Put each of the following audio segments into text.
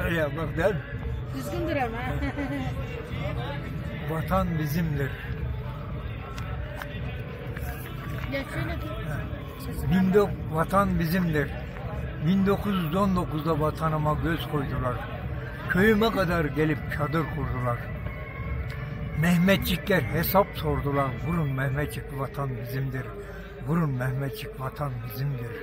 Ya bak der. Düzgün dur ama. Vatan bizimdir. Ya şöyle Vatan bizimdir. 1919'da vatanıma göz koydular. Köyüme kadar gelip çadır kurdular. Mehmetçikler hesap sordular. Vurun Mehmetçik, vatan bizimdir. Vurun Mehmetçik, vatan bizimdir.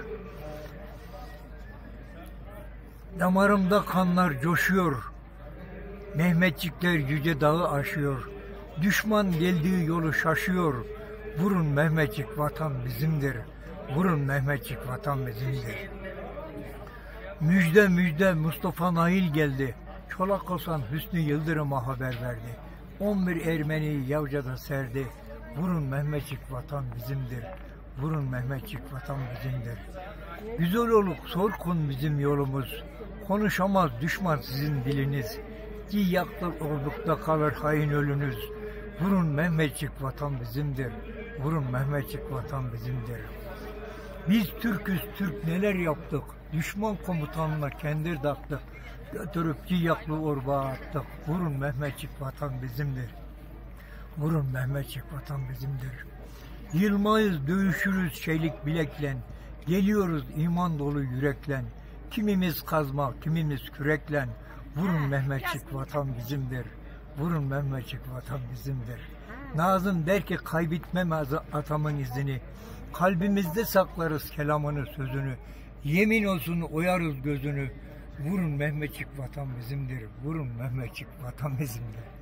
Damarımda kanlar coşuyor. Mehmetçikler yüce dağı aşıyor. Düşman geldiği yolu şaşıyor. Vurun Mehmetçik, vatan bizimdir. Vurun Mehmetçik, vatan bizimdir. Müjde müjde Mustafa Nail geldi. Çolak Hasan Hüsnü Yıldırım'a haber verdi. 11 Ermeni'yi Yavca'da serdi. Vurun Mehmetçik, vatan bizimdir. Vurun Mehmetçik, vatan bizimdir. Güzel oluk sorkun bizim yolumuz. Konuşamaz düşman sizin diliniz. Ki yaklık oldukta kalır hain ölünüz. Vurun Mehmetçik, vatan bizimdir. Vurun Mehmetçik, vatan bizimdir. Biz Türk'üz, Türk neler yaptık. Düşman komutanına kendir taktık. Götürüp Ciyaklı orbağa attık. Vurun Mehmetçik, vatan bizimdir. Vurun Mehmetçik, vatan bizimdir. Yılmayız, dövüşürüz çelik bileklen. Geliyoruz iman dolu yüreklen. Kimimiz kazma, kimimiz küreklen. Vurun Mehmetçik, vatan bizimdir. Vurun Mehmetçik, vatan bizimdir. Nazım der ki kaybetmem atamın izini. Kalbimizde saklarız kelamını sözünü. Yemin olsun oyarız gözünü. Vurun Mehmetçik, vatan bizimdir. Vurun Mehmetçik, vatan bizimdir.